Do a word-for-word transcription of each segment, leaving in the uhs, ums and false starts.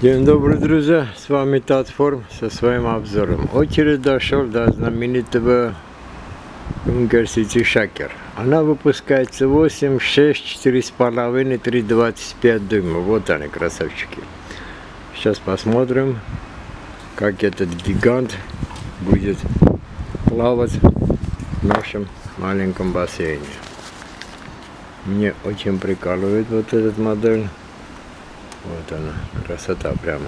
День добрый, друзья, с вами Татформ со своим обзором. Очередь дошел до знаменитого Intercity Shaker. Она выпускается восемь, шесть, четыре с половиной, три двадцать пять дюймов. Вот они, красавчики. Сейчас посмотрим, как этот гигант будет плавать в нашем маленьком бассейне. Мне очень прикалывает вот этот модель. Вот она, красота прямо.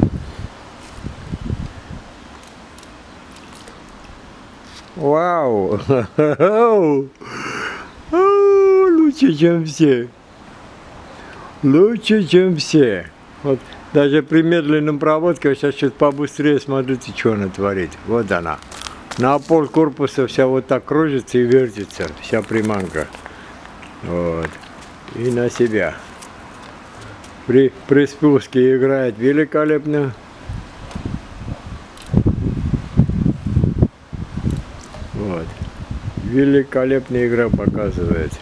Вау! Лучше, чем все. Лучше, чем все. Вот даже при медленном проводке, сейчас чуть побыстрее, смотрите, что она творит. Вот она. На пол корпуса вся вот так кружится и вертится, вся приманка. Вот. И на себя. При, при спуске играет великолепно. Вот. Великолепная игра показывает.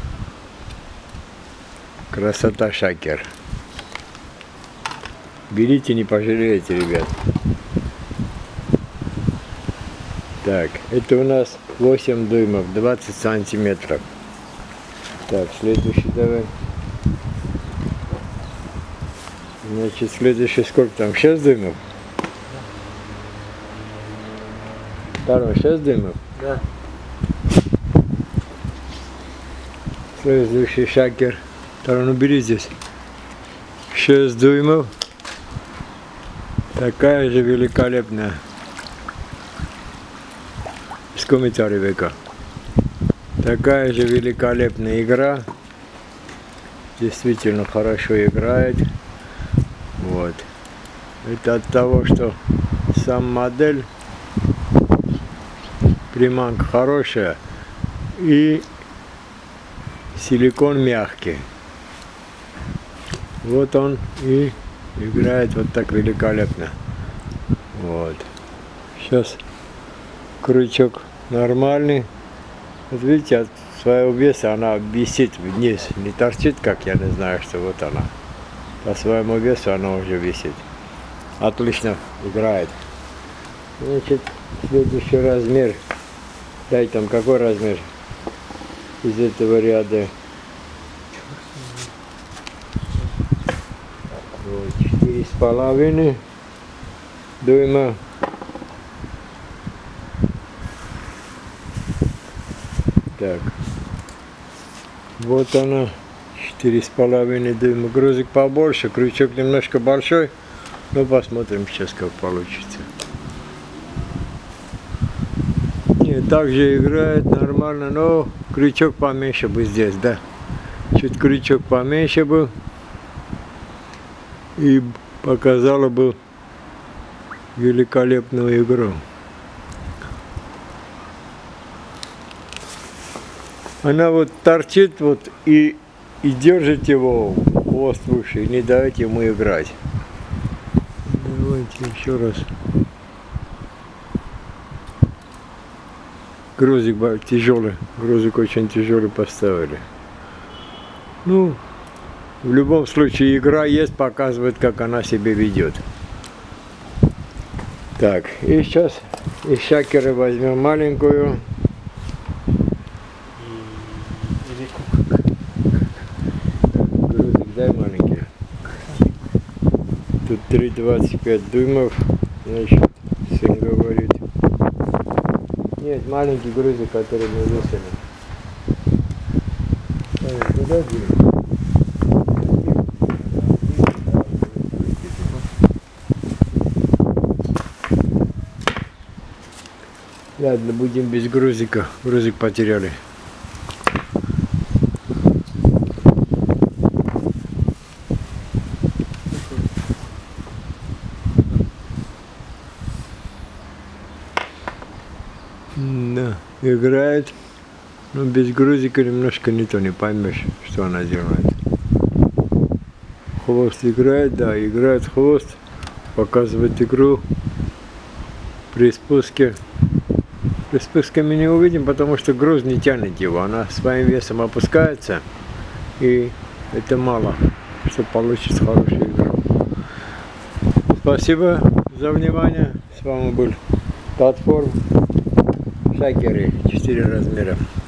Красота шакер. Берите, не пожалеете, ребят. Так, это у нас восемь дюймов, двадцать сантиметров. Так, следующий давай. Значит, следующий сколько там? шесть дюймов? Второй шесть дюймов? Да. Следующий шакер. Второй, ну бери здесь. шесть дюймов. Такая же великолепная. С комментарием века. Такая же великолепная игра. Действительно хорошо играет. Вот. Это от того, что сам модель, приманка хорошая и силикон мягкий. Вот он и играет вот так великолепно. Вот. Сейчас крючок нормальный. Вот видите, от своего веса она висит вниз, не торчит, как я не знаю, что вот она. По своему весу она уже висит. Отлично играет. Значит, следующий размер. Дай там какой размер из этого ряда. Вот, четыре с половиной дюйма. Так. Вот она. Четыре с половиной дюйма. Грузик побольше, крючок немножко большой. Ну, посмотрим сейчас, как получится. Нет, также играет нормально, но крючок поменьше бы здесь, да. Чуть крючок поменьше бы. И показала бы великолепную игру. Она вот торчит вот и И держите его хвост выше, и не дайте ему играть. Давайте еще раз. Грузик тяжелый, грузик очень тяжелый поставили. Ну, в любом случае игра есть, показывает, как она себя ведет. Так, и сейчас из шакера возьмем маленькую. Дай маленький. Тут три двадцать пять дюймов, значит, сын говорит. Нет, маленький грузик, который мы весили. Куда дюйм? Ладно, будем без грузика. Грузик потеряли. Да, играет, но без грузика немножко не то, не поймешь, что она делает. Хвост играет, да, играет хвост, показывает игру. При спуске, при спуске мы не увидим, потому что груз не тянет его, она своим весом опускается, и это мало, чтобы получить хорошую игру. Спасибо за внимание. С вами был Татформ. Шакеры четыре размера.